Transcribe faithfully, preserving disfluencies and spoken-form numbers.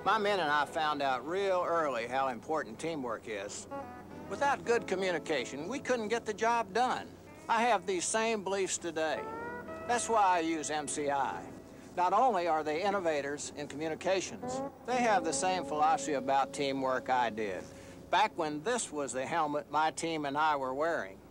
My men and I found out real early how important teamwork is. Without good communication, we couldn't get the job done. I have these same beliefs today. That's why I use M C I. Not only are they innovators in communications, they have the same philosophy about teamwork I did, back when this was the helmet my team and I were wearing.